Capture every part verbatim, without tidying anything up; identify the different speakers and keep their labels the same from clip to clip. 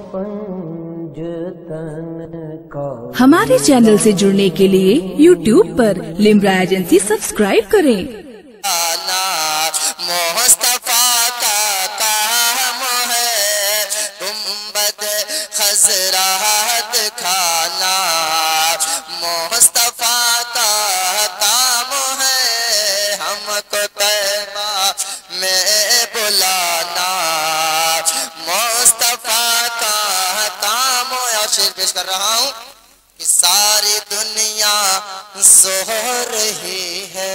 Speaker 1: हमारे चैनल से जुड़ने के लिए यूट्यूब पर लिम्रा एजेंसी सब्सक्राइब करें।
Speaker 2: मुस्तफा का काम है गुंबद खजरात खाना, मुस्तफा का काम है हमको तैबा में बुलाना, मुस्तफा का काम है। और शेर पेश कर रहा हूँ कि सारी दुनिया सो रही है,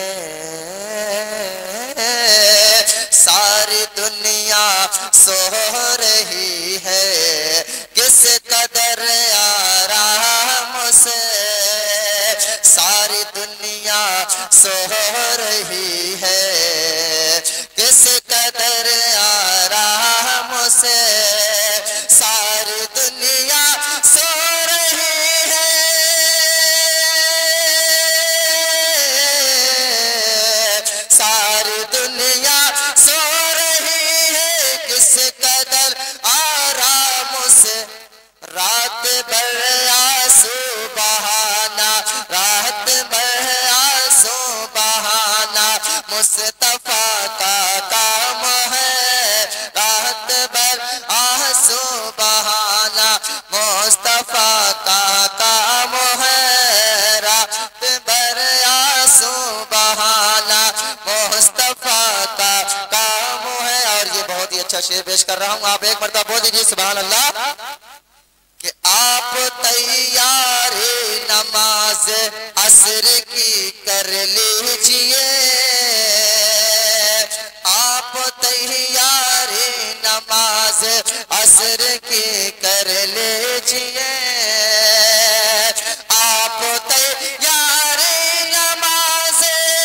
Speaker 2: सारी दुनिया सो रही है, किस कदर आराम से सारी दुनिया सो रही है, किस कदर आराम से सारी दुनिया सो रही है, सारी दुनिया सो रही है, किस कदर आराम से रात भर आंसू बहाना, रात भर आंसू बहाना, मुस्तफा का काम है रात भर आंसू बहाना, मुस्तफा का काम है रात भर आंसू बहाना, मुस्तफा का काम है। और ये बहुत ही अच्छा शेर पेश कर रहा हूँ, आप एक मरतबा बोल दीजिए सुभान अल्लाह कि आप तैयारी नमाज असर की कर लीजिए, आप तैयारी नमाज असर की कर लीजिए, आप तैयारी नमाज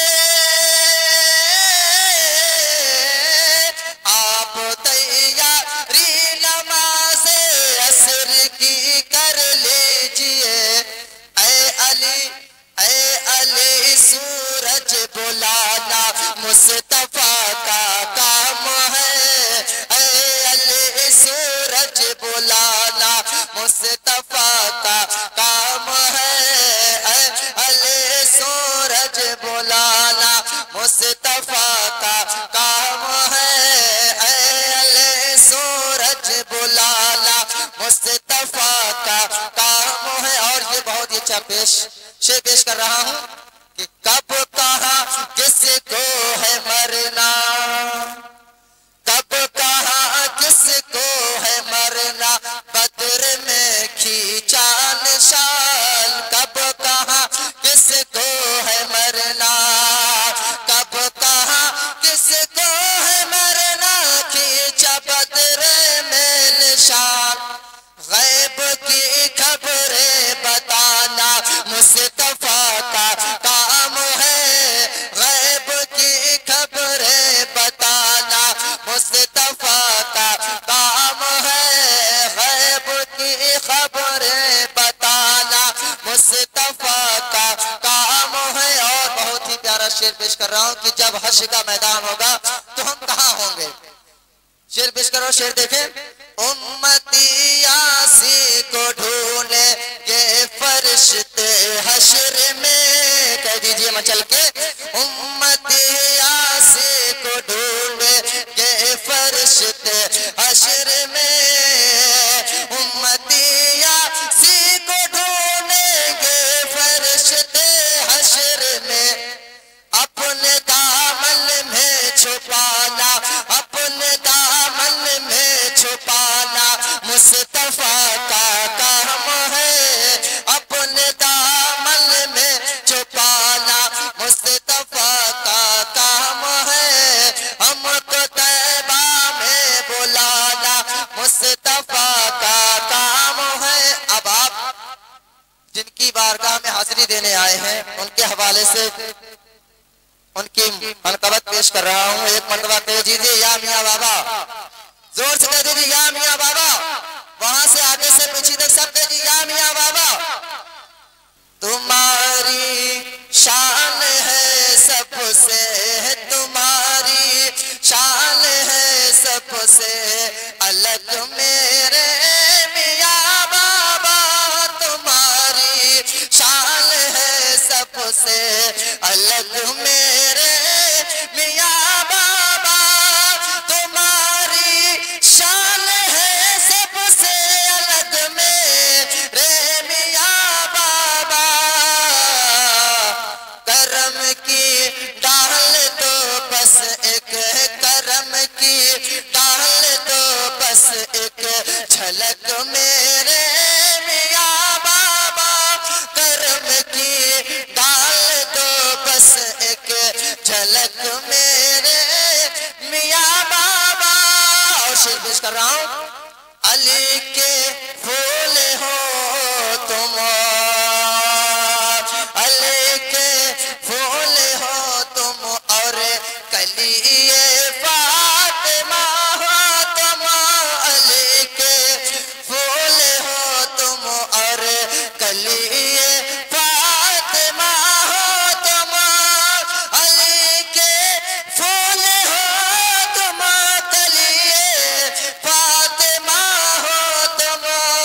Speaker 2: आप तैयारी नमाज असर की कर लीजिए, ऐ अली ऐ अली सूरज बुलाना मुस्तफा का काम है, ऐ अली सूरज बुलाना मुस्तफा का काम है, ऐ अली सूरज बुलाना मुस्तफा का काम है, ऐ अली सूरज बुलाना मुस्तफा का काम है। और ये बहुत ही अच्छा पेश शेर पेश कर रहा हूँ कि कब कहा किसको है मरना, कब कहा किसको है मरना, बद्र में खींचा निशान, कब कहा किसको है मरना, कब कहा किसको है मरना, खींचा बद्र में निशान, गैब की खबरें बताना मुस्तफा का काम है, गैब की खबरें बताना मुस्तफा का काम है, गैब की खबरें बताना मुस्तफा का काम है। और बहुत ही प्यारा शेर पेश कर रहा हूँ कि जब हश्र का मैदान होगा तो हम कहाँ होंगे। शेर पेश करो, शेर देखें। उम्मती यासी को ढूंढे ये फरिश्ते हश्र में, कह दीजिए मचल के, उम्मती यासी को ढूंढे ये फरिश्ते हश्र में, उम्मती यासी को ढूंढेंगे फरिश्ते हश्र में, अपने दामन में छुपाना, अपने दामन में छुपाना मुस्तफा का काम है, अपने दामन में छुपाना मुस्तफा का काम है, हमको तैबा में बुलाना मुस्तफा का काम है। अब आप जिनकी बारगाह में हाजिरी देने आए हैं उनके हवाले से उनकी मनकबत पेश कर रहा हूँ। एक मरतबा कह दीजिए या मियाँ बाबा, जोर से कह दीजिए या मियाँ बाबा, वहां से आगे से पीछे तक सब कह दीजिए या मियाँ बाबा। तुम्हारी शान है सबसे, तुम्हारी शान है सबसे अलग मेरे ललक मेरे मियाँ बाबा। और शेर पेश कर रहा हूँ, अली के फूल हो तुम, अली के फूल हो तुम, और कलिए फातिमा हो तुम, अली के फूल हो तुम, और कलिए फातिमा हो तुम, अली के फूल हो तुम, कलिए फातिमा हो तुम।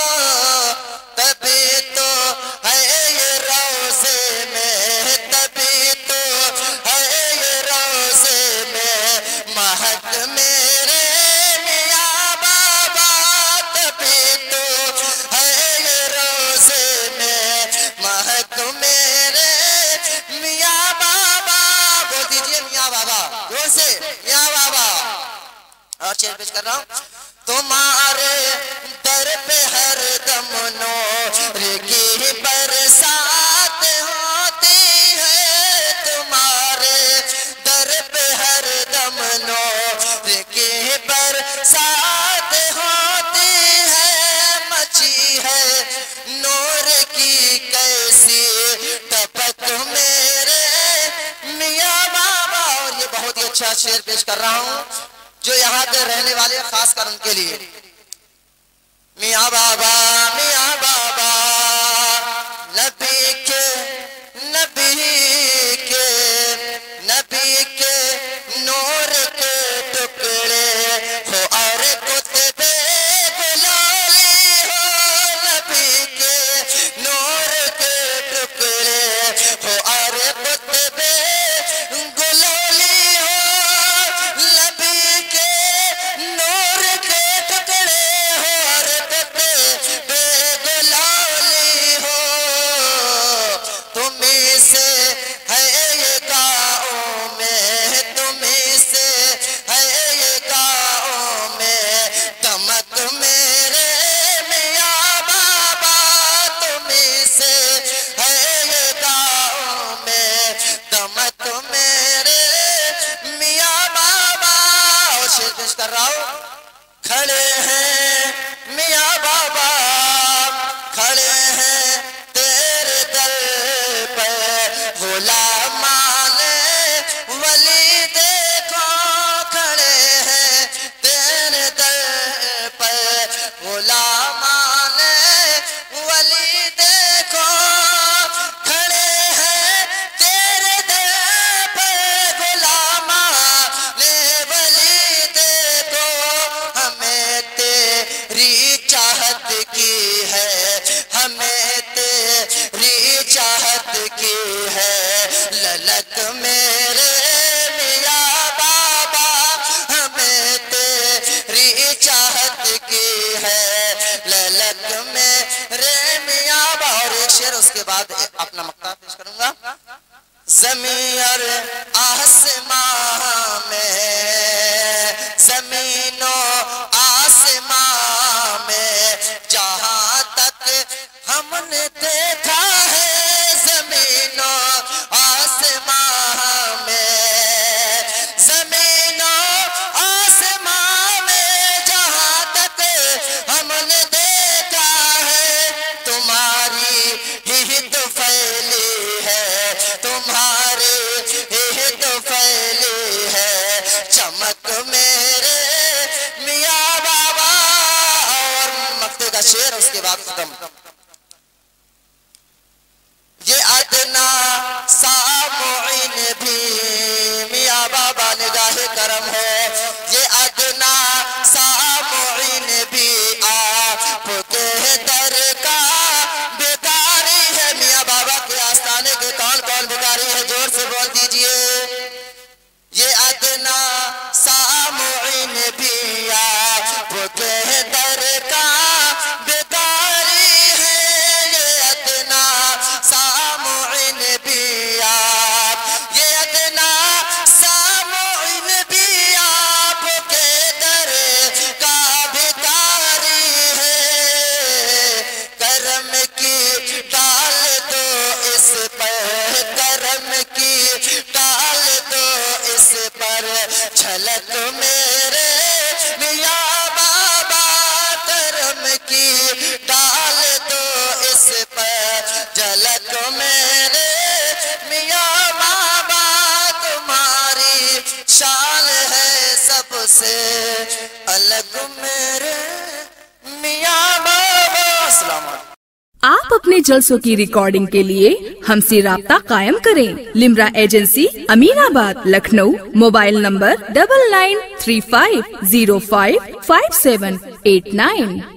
Speaker 2: तभी तो है ये रोज़े में, तभी तो है ये रोज़े में महक मेरे मियाँ बाबा, तभी तो है ये रोज़े में महक मेरे मियाँ बाबा। बोल दीजिए मियाँ बाबा, जोर से मियाँ बाबा। और शेर पेश कर रहा हूँ, तुम्हारे दर पे हर दम नूर की बरसात होती है, तुम्हारे दर पे हर दम नूर की बरसात होती है, मची है नूर की कैसी टपक मेरे मियाँ बाबा। और ये बहुत ही अच्छा शेर पेश कर रहा हूँ जो यहाँ के रहने वाले खासकर उनके लिए। मियाँ बाबा, मियाँ बाबा, नबी के नबी के नबी के नूर के टुकड़े हो, और कुतबे गुलाली हो, नबी के नूर के टुकड़े हो, और कुतबे गुलाली हो, नबी के नूर के टुकड़े हो, और कुतबे गुलाली हो। तुम्हीं से है ये गाँव में, तुम्हीं से है ये गाँव में दमक मेरे मियाँ बाबा, तुम्हीं से है ये गाँव में दमक मेरे मियाँ बाबा। और शेर पेश कर रहा हूँ, खड़े हैं मियाँ बाबा, खड़े हैं तेरे दर पे गुलामाने वली, देखो खड़े हैं तेरे दर पे गुलामाने वली, देखो खड़े हैं तेरे दर पे गुलामाने वली, देखो हमें तेरी चाहत की है, हमें तेरी चाहत की है, ललक मेरे मियाँ बाबा, हमें तेरी चाहत की है, ललक मेरे मियाँ बाबा। और एक शेर उसके बाद अपना मक्ता पेश करूंगा, ज़मीन और आसमां में, ज़मीनों आसमां में जहाँ तक हमने देखा है, ज़मीनों आसमां में, ज़मीनों आसमां में जहाँ तक हमने देखा है, तुम्हारी ही तो फैली है, तुम्हारी ही तो फैली है चमक मेरे मियाँ बाबा। और मक्ते का शेर उसके बाद खत्म, ये अदना सामुईन भी मियाँ बाबा निगाहे करम हो, ये अदना सामुईन भी आपके दर का बेकारी है। मियाँ बाबा के आस्थाने के कौन कौन बेकारी है, जोर से बोल दीजिए। ये अदना सामुईन भी आपके दर का बेकारी है, ये अदना सामुईन भी आप, ये अदना सामुईन भी पर झलक मेरे मियाँ बाबा करम की डाल दो इस पर झलक मेरे मियाँ बाबा तुम्हारी शान है सबसे अलग मेरे मियाँ बाबा। अस्सलाम वालेकुम।
Speaker 1: आप अपने जलसों की रिकॉर्डिंग के लिए हमसे राब्ता कायम करें। Limra agency, Aminabad, Lucknow. Mobile number double nine three five zero five five seven eight nine.